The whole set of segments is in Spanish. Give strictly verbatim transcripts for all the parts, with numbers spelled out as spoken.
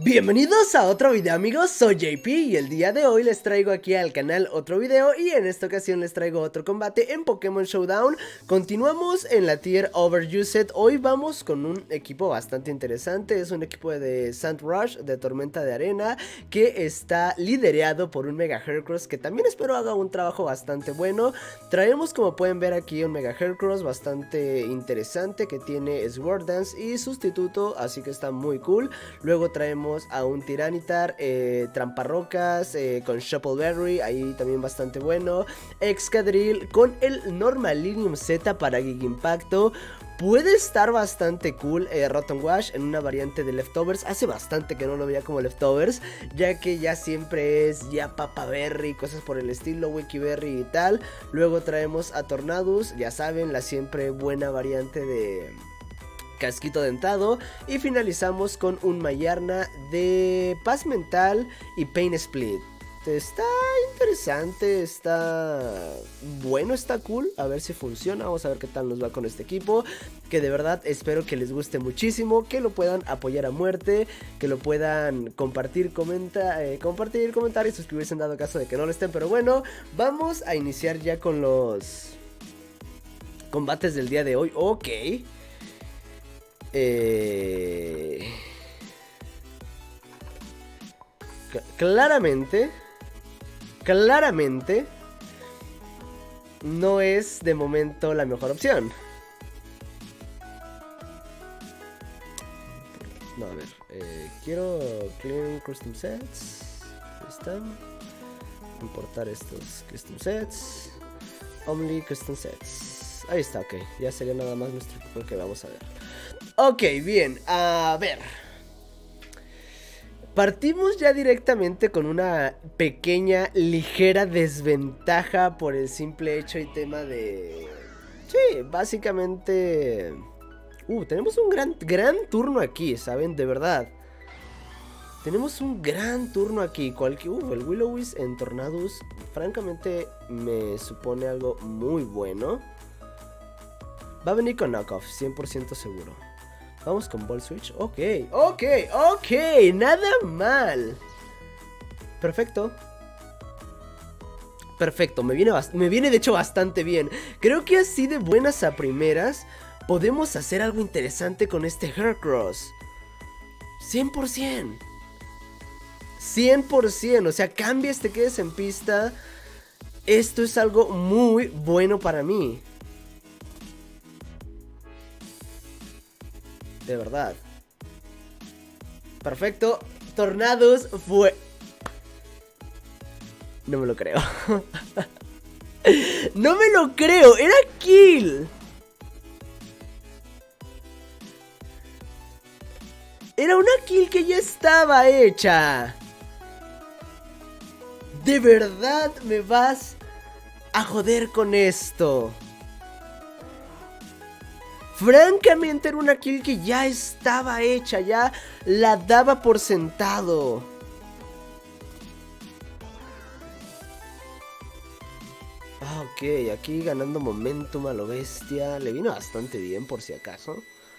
Bienvenidos a otro video, amigos, soy J P y el día de hoy les traigo aquí al canal otro video y en esta ocasión les traigo otro combate en Pokémon Showdown. Continuamos en la tier Overused. Hoy vamos con un equipo bastante interesante, es un equipo de Sand Rush, de Tormenta de Arena, que está liderado por un Mega Heracross que también espero haga un trabajo bastante bueno. Traemos, como pueden ver aquí, un Mega Heracross bastante interesante que tiene Sword Dance y sustituto, así que está muy cool. Luego traemos a un Tiranitar, eh, Tramparrocas, eh, con Shuffle Berry, ahí también bastante bueno. Excadrill con el Normalinium Z para Giga Impacto. Puede estar bastante cool eh, Rotom Wash en una variante de Leftovers. Hace bastante que no lo veía como Leftovers, ya que ya siempre es ya Papa Berry, cosas por el estilo, Wiki Berry y tal. Luego traemos a Tornadus, ya saben, la siempre buena variante de Casquito Dentado. Y finalizamos con un Mayarna de Paz Mental y Pain Split. Está interesante, está bueno, está cool. A ver si funciona, vamos a ver qué tal nos va con este equipo, que de verdad espero que les guste muchísimo, que lo puedan apoyar a muerte, que lo puedan compartir, comenta, eh, compartir, comentar y suscribirse en dado caso de que no lo estén. Pero bueno, vamos a iniciar ya con los combates del día de hoy. Ok. Eh... Claramente, claramente no es de momento la mejor opción. No, a ver, eh, quiero clear custom sets. Ahí están. Importar estos custom sets. Only custom sets. Ahí está, ok. Ya sería nada más nuestro equipo que vamos a ver. Ok, bien, a ver. Partimos ya directamente con una pequeña, ligera desventaja por el simple hecho y tema de... Sí, básicamente... Uh, tenemos un gran, gran turno aquí, ¿saben? De verdad. Tenemos un gran turno aquí. Cualquier... Uh, el Will-O-Wisp en Tornadus, francamente, me supone algo muy bueno. Va a venir con Knockoff, cien por ciento seguro. Vamos con Ball Switch. Ok, ok, ok. Nada mal. Perfecto. Perfecto, me viene, me viene de hecho bastante bien. Creo que así de buenas a primeras podemos hacer algo interesante con este Heracross. cien por ciento. cien por ciento. O sea, cambies, te quedes en pista. Esto es algo muy bueno para mí. De verdad. Perfecto. Tornadus fue... No me lo creo. No me lo creo. Era kill. Era una kill que ya estaba hecha. ¿De verdad me vas a joder con esto? Francamente era una kill que ya estaba hecha, ya la daba por sentado. Ah, ok, aquí ganando momentum a lo bestia. Le vino bastante bien por si acaso.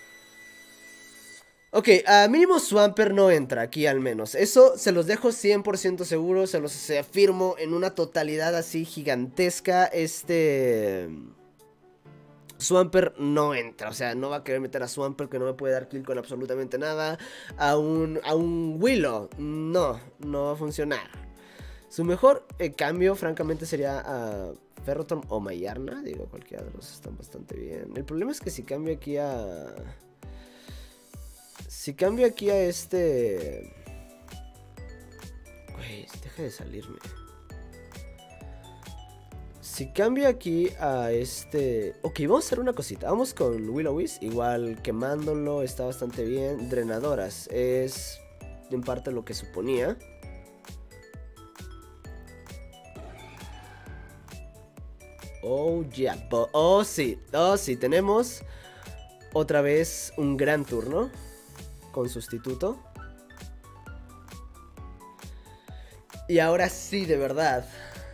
Ok, a mínimo Swampert no entra aquí al menos. Eso se los dejo cien por ciento seguro, se los afirmo en una totalidad así gigantesca. Este... Swampert no entra, o sea, no va a querer meter a Swampert que no me puede dar kill con absolutamente nada. A un, a un Willow, no, no va a funcionar. Su mejor eh, cambio, francamente, sería a Ferrothorn o Mayarna. Digo, cualquiera de los están bastante bien. El problema es que si cambio aquí a... Si cambio aquí a este... Güey, deja de salirme. Si cambio aquí a este... Ok, vamos a hacer una cosita. Vamos con Will-O-Wisp. Igual quemándolo está bastante bien. Drenadoras es en parte lo que suponía. Oh, yeah. Oh, sí. Oh, sí. Tenemos otra vez un gran turno con sustituto. Y ahora sí, de verdad.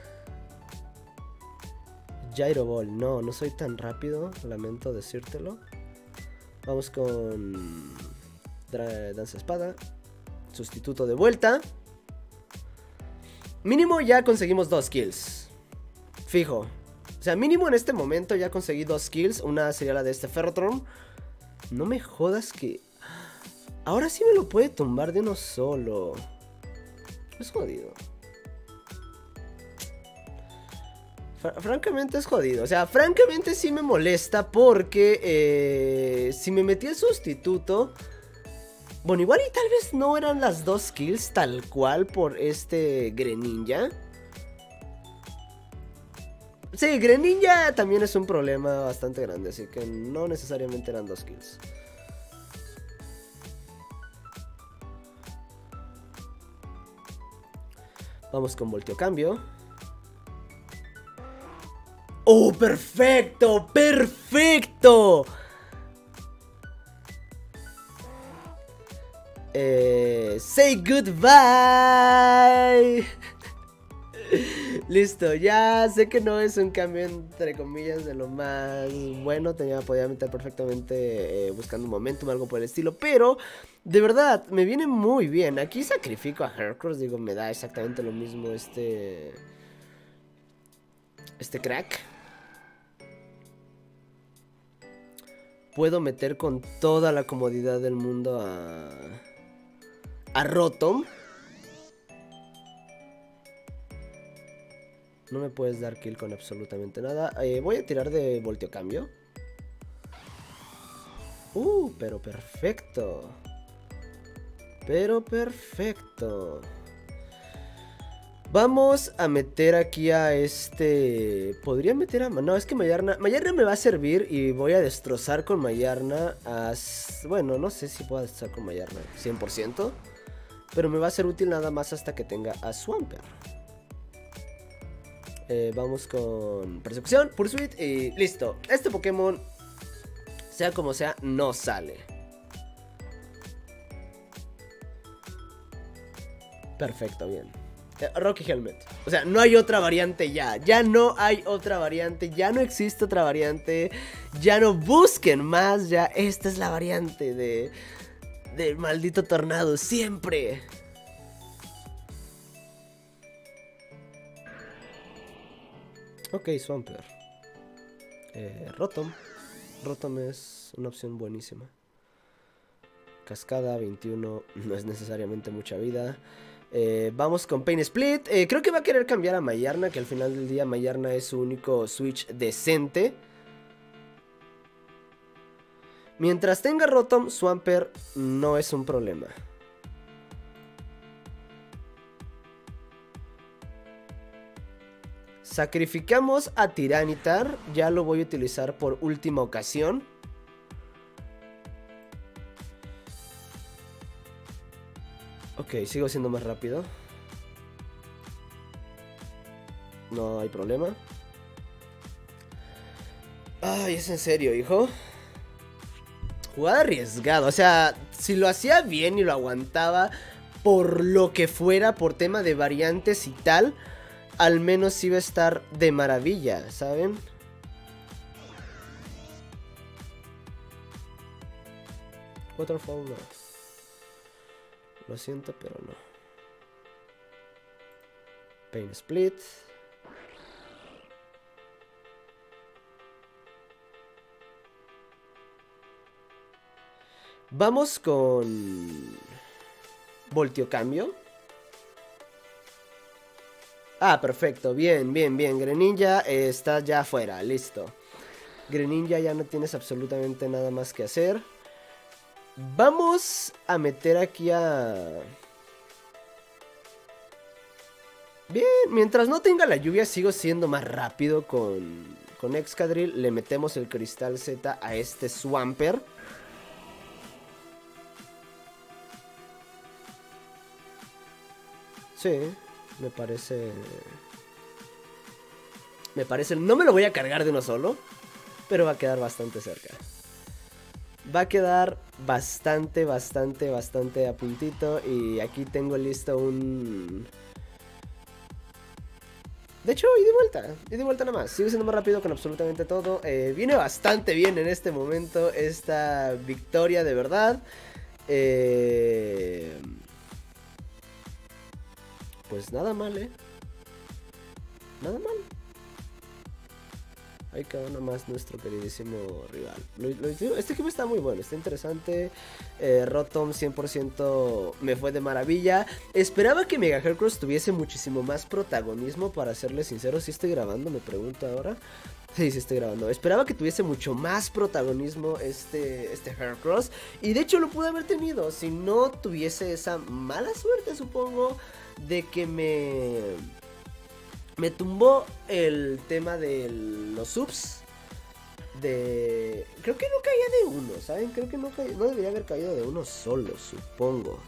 Gyro Ball, no, no soy tan rápido, lamento decírtelo. Vamos con Danza Espada, Sustituto de vuelta. Mínimo ya conseguimos dos kills. Fijo. O sea, mínimo en este momento ya conseguí dos kills. Una sería la de este Ferrotron. No me jodas que... Ahora sí me lo puede tumbar de uno solo. Es jodido. Fr francamente es jodido. O sea, francamente sí me molesta porque eh, si me metí el sustituto... Bueno, igual y tal vez no eran las dos kills tal cual por este Greninja. Sí, Greninja también es un problema bastante grande, así que no necesariamente eran dos kills. Vamos con volteo cambio. ¡Oh, perfecto! ¡Perfecto! Eh, say goodbye. Listo, ya sé que no es un cambio entre comillas de lo más bueno. Tenía, podía meter perfectamente eh, buscando un momentum, algo por el estilo. Pero, de verdad, me viene muy bien. Aquí sacrifico a Heracross, digo, me da exactamente lo mismo este... Este crack. Puedo meter con toda la comodidad del mundo a... A Rotom. No me puedes dar kill con absolutamente nada. eh, Voy a tirar de volteo cambio. Uh, pero perfecto. Pero perfecto. Vamos a meter aquí a este... Podría meter a... No, es que Mayarna... Mayarna me va a servir y voy a destrozar con Mayarna a... Bueno, no sé si puedo destrozar con Mayarna cien por ciento. Pero me va a ser útil nada más hasta que tenga a Swampert. Eh, vamos con Persecución, Pursuit y listo. Este Pokémon, sea como sea, no sale. Perfecto, bien. eh, Rocky Helmet. O sea, no hay otra variante ya. Ya no hay otra variante. Ya no existe otra variante. Ya no busquen más. Ya esta es la variante de... Del maldito tornado. Siempre. Ok, Swampert. Eh, Rotom. Rotom es una opción buenísima. Cascada, veintiuno. No es necesariamente mucha vida. Eh, vamos con Pain Split. Eh, creo que va a querer cambiar a Mayarna, que al final del día Mayarna es su único switch decente. Mientras tenga Rotom, Swampert no es un problema. Sacrificamos a Tiranitar. Ya lo voy a utilizar por última ocasión. Ok, sigo siendo más rápido. No hay problema. Ay, es en serio, hijo. Jugada arriesgada. O sea, si lo hacía bien y lo aguantaba por lo que fuera, por tema de variantes y tal, al menos iba a estar de maravilla, ¿saben? Waterfall no. Lo siento, pero no. Pain Split. Vamos con... Volteo cambio. Ah, perfecto, bien, bien, bien. Greninja eh, está ya afuera, listo. Greninja ya no tienes absolutamente nada más que hacer. Vamos a meter aquí a... Bien, mientras no tenga la lluvia sigo siendo más rápido con, con Excadrill. Le metemos el Cristal Z a este Swampert. Sí, me parece... Me parece... No me lo voy a cargar de uno solo, pero va a quedar bastante cerca. Va a quedar bastante, bastante, bastante a puntito. Y aquí tengo listo un... De hecho, y de vuelta, y de vuelta nada más. Sigo siendo más rápido con absolutamente todo. eh, Viene bastante bien en este momento esta victoria, de verdad. Eh... pues nada mal, eh. Nada mal. Ahí quedó nomás nuestro queridísimo rival. Lo, lo, este equipo está muy bueno, está interesante. eh, Rotom cien por ciento me fue de maravilla. Esperaba que Mega Heracross tuviese muchísimo más protagonismo, para serles sincero. Si estoy grabando, me pregunto ahora. Sí, sí estoy grabando. Esperaba que tuviese mucho más protagonismo este, este Heracross. Y de hecho lo pude haber tenido si no tuviese esa mala suerte, supongo, de que me... Me tumbó el tema de los subs. De... Creo que no caía de uno, ¿saben? Creo que no, ca... no debería haber caído de uno solo, supongo.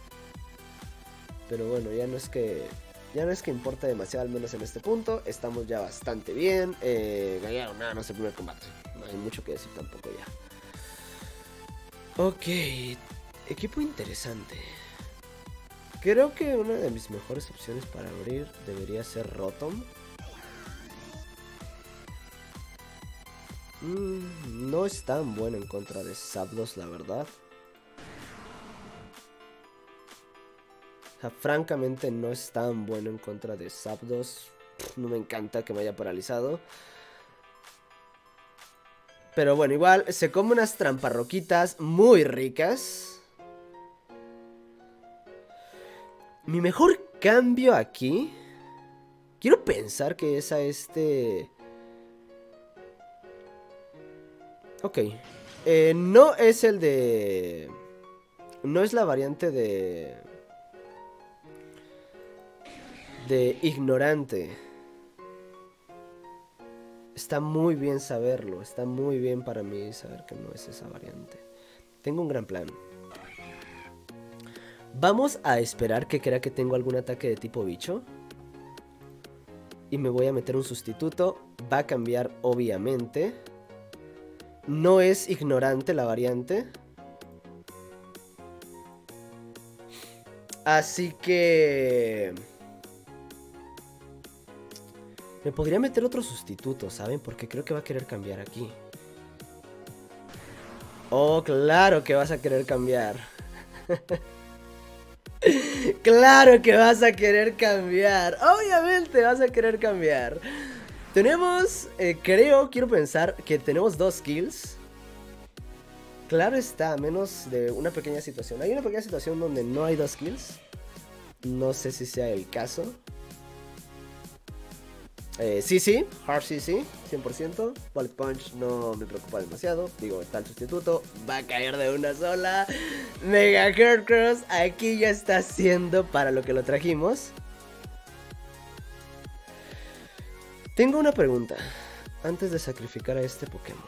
Pero bueno, ya no es que... Ya no es que importe demasiado, al menos en este punto. Estamos ya bastante bien. Eh, ganaron nada, no es el primer combate. No hay mucho que decir tampoco ya. Ok. Equipo interesante. Creo que una de mis mejores opciones para abrir debería ser Rotom. Mm, no es tan bueno en contra de Zapdos, la verdad. O sea, francamente no es tan bueno en contra de Zapdos. No me encanta que me haya paralizado. Pero bueno, igual se come unas tramparroquitas muy ricas. Mi mejor cambio aquí... Quiero pensar que es a este... Ok. Eh, no es el de... No es la variante de... De ignorante. Está muy bien saberlo. Está muy bien para mí saber que no es esa variante. Tengo un gran plan. Vamos a esperar que crea que tengo algún ataque de tipo bicho. Y me voy a meter un sustituto. Va a cambiar obviamente. No es ignorante la variante. Así que... Me podría meter otro sustituto, ¿saben? Porque creo que va a querer cambiar aquí. Oh, claro que vas a querer cambiar. Claro que vas a querer cambiar. Obviamente vas a querer cambiar. Tenemos, eh, creo, quiero pensar que tenemos dos kills. Claro está, a menos de una pequeña situación. Hay una pequeña situación donde no hay dos kills. No sé si sea el caso. Eh, sí, sí, Hard sí, sí, cien por ciento. Bullet Punch no me preocupa demasiado. Digo, está el sustituto, va a caer de una sola. Mega Heracross aquí ya está haciendo para lo que lo trajimos. Tengo una pregunta antes de sacrificar a este Pokémon.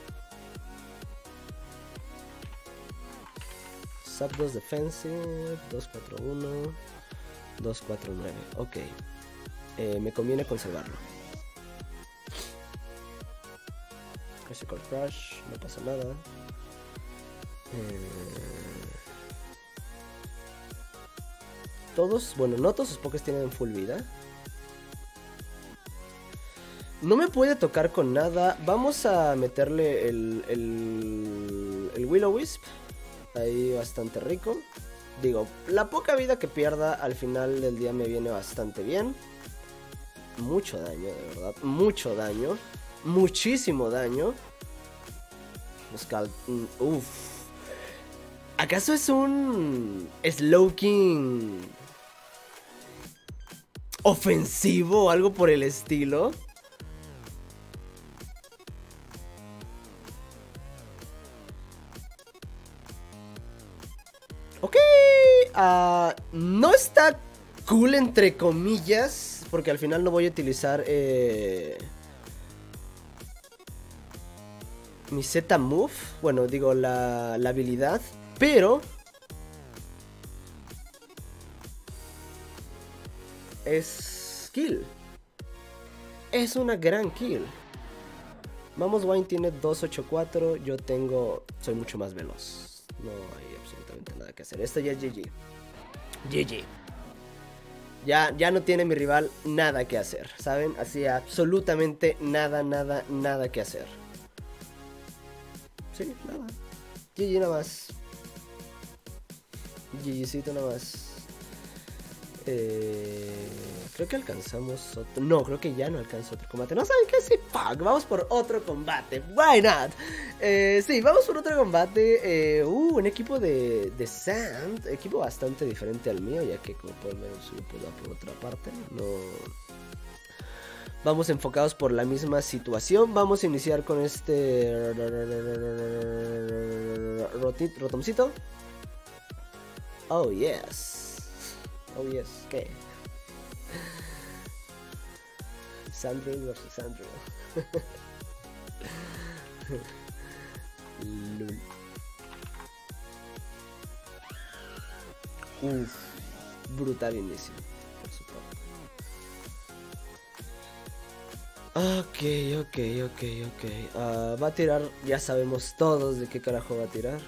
Zapdos Defensive, dos cuatro uno, dos cuatro nueve, ok. Eh, me conviene conservarlo. Icicle Crush, no pasa nada. Eh... Todos, bueno, no todos sus Pokés tienen full vida. No me puede tocar con nada. Vamos a meterle el, el, el Will-O-Wisp. Ahí bastante rico. Digo, la poca vida que pierda al final del día me viene bastante bien. Mucho daño, de verdad. Mucho daño. Muchísimo daño. Uff. ¿Acaso es un Slowking ofensivo o algo por el estilo? Ok. Uh, no está cool entre comillas. Porque al final no voy a utilizar eh, mi Z-Move. Bueno, digo la, la habilidad. Pero es kill. Es una gran kill. Vamos, Wine tiene dos ochenta y cuatro. Yo tengo... Soy mucho más veloz. No hay absolutamente nada que hacer. Esto ya es G G. G G. Ya, ya no tiene mi rival nada que hacer, ¿saben? Así absolutamente nada, nada, nada que hacer. Sí, nada. G G nada más. GGcito nada más. Eh, creo que alcanzamos otro... No, creo que ya no alcanzo otro combate. No, ¿saben qué? Sí, fuck, vamos por otro combate. Why not? Eh, sí, vamos por otro combate. eh, Uh, un equipo de, de Sand. Equipo bastante diferente al mío, ya que como pueden ver su grupo va por otra parte. No... Vamos enfocados por la misma situación. Vamos a iniciar con este... Rotit, Rotomcito. Oh, yes. Oh, yes. ¿Qué? Sandrill versus Sandrill. Lul. Uf, brutal inicio, por supuesto. Ok, ok, ok, ok. Uh, va a tirar, ya sabemos todos de qué carajo va a tirar.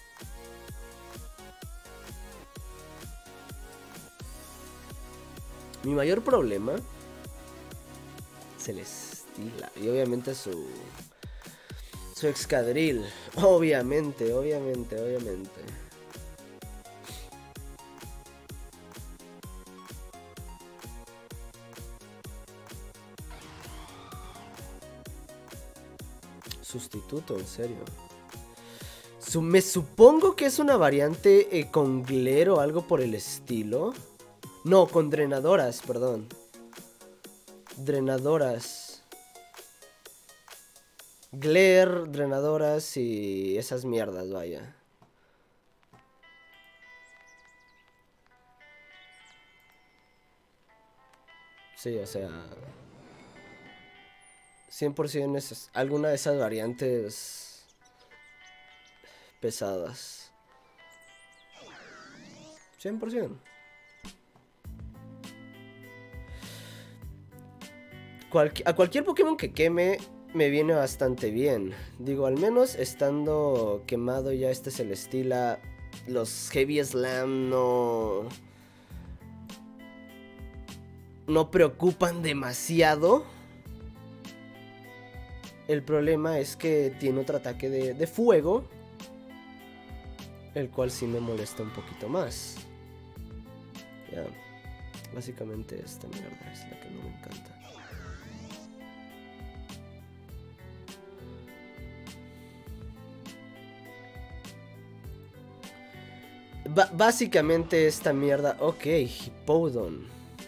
Mi mayor problema Celesteela. Y obviamente su Su Excadrill. Obviamente, obviamente, obviamente. Sustituto, en serio. Su Me supongo que es una variante eh, con Glare o algo por el estilo. No, con drenadoras, perdón. Drenadoras. Glare, drenadoras y esas mierdas, vaya. Sí, o sea... cien por ciento es alguna de esas variantes pesadas. cien por ciento. Cualqui- a cualquier Pokémon que queme me viene bastante bien. Digo, al menos estando quemado ya este Celesteela, los Heavy Slam no... no preocupan demasiado. El problema es que tiene otro ataque de, de fuego, el cual sí me molesta un poquito más. Ya, básicamente esta mierda es la que no me encanta. Ba- básicamente esta mierda... Ok, Hippowdon.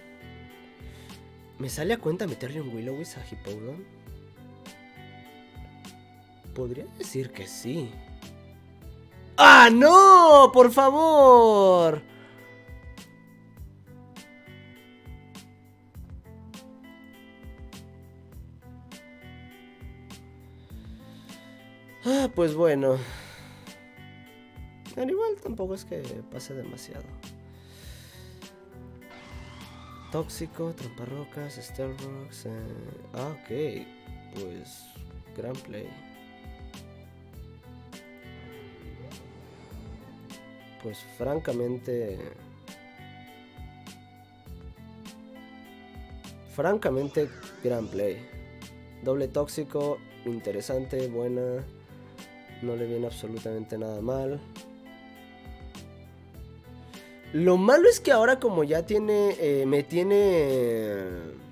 ¿Me sale a cuenta meterle un Will-O-Wisp a Hippowdon? Podría decir que sí. ¡Ah, no! ¡Por favor! Ah, pues bueno. Al igual tampoco es que pase demasiado. Tóxico, Tramparrocas, Steelrocks. Eh... Ah, ok. Pues... gran play. Pues francamente... Francamente, gran play. Doble tóxico, interesante, buena. No le viene absolutamente nada mal. Lo malo es que ahora como ya tiene... Eh, me tiene...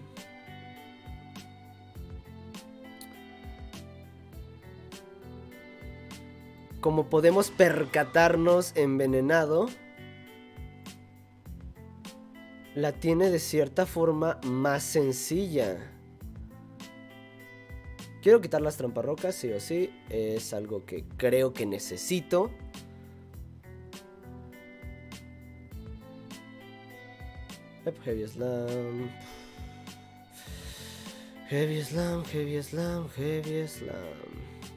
Como podemos percatarnos, envenenado. La tiene de cierta forma más sencilla. Quiero quitar las tramparrocas, sí o sí. Es algo que creo que necesito. Heavy Slam. Heavy Slam, Heavy Slam, Heavy Slam.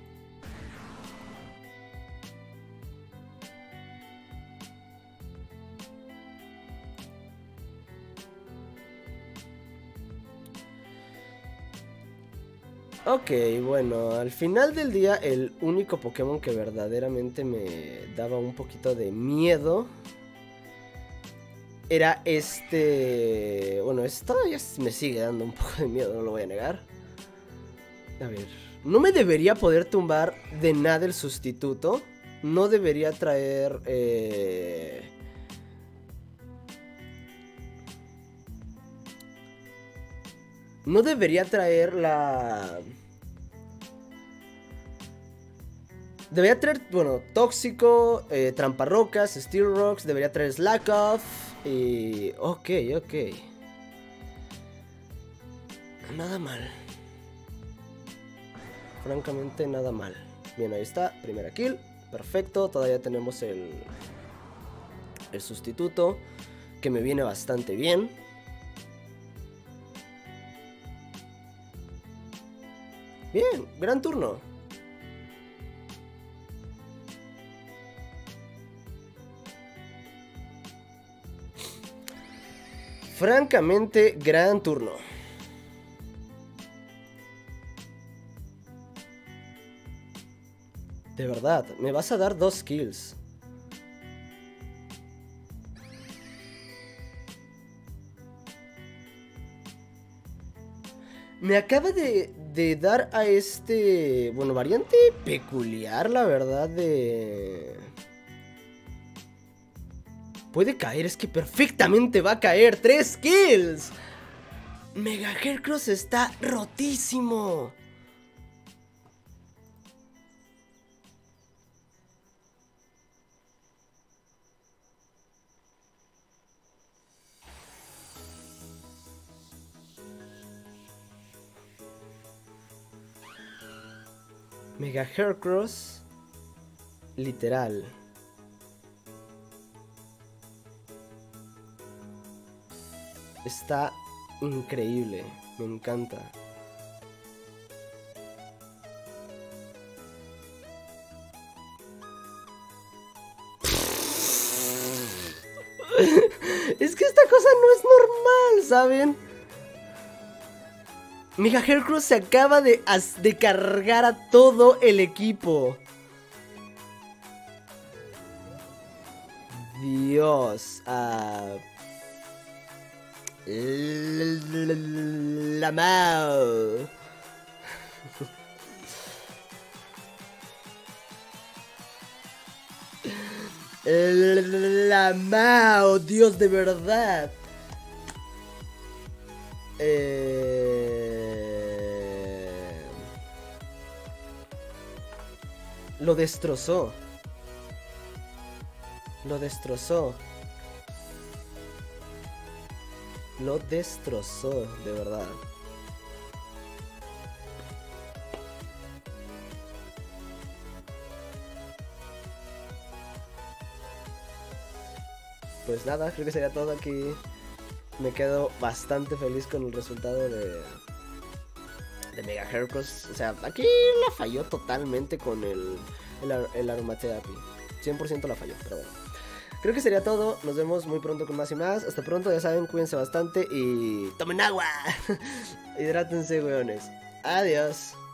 Ok, bueno, al final del día el único Pokémon que verdaderamente me daba un poquito de miedo era este... Bueno, esto todavía me sigue dando un poco de miedo, no lo voy a negar. A ver, no me debería poder tumbar de nada el sustituto. No debería traer... Eh... No debería traer la... Debería traer, bueno, Tóxico, eh, Tramparrocas, Steel Rocks. Debería traer Slack Off. Y... ok, ok. Nada mal. Francamente, nada mal. Bien, ahí está, primera kill. Perfecto, todavía tenemos el... El sustituto, que me viene bastante bien. Bien, gran turno. Francamente, gran turno. De verdad, me vas a dar dos kills. Me acaba de, de dar a este... bueno, variante peculiar, la verdad, de... Puede caer, es que perfectamente va a caer. ¡Tres kills! Mega Hercross está rotísimo. Mega Hercross, literal. Está increíble, me encanta. Es que esta cosa no es normal, ¿saben? Mega Hercross se acaba de, de cargar a todo el equipo. Dios. Uh... La Mao. La Mao, Dios, de verdad. Eh... Lo destrozó. Lo destrozó. Lo destrozó, de verdad. Pues nada, creo que sería todo aquí. Me quedo bastante feliz con el resultado de, de Mega Hercross. O sea, aquí la falló totalmente con el, el, el Aromatherapy. cien por ciento la falló, pero bueno. Creo que sería todo. Nos vemos muy pronto con más y más. Hasta pronto, ya saben, cuídense bastante y tomen agua. Hidrátense, weones. Adiós.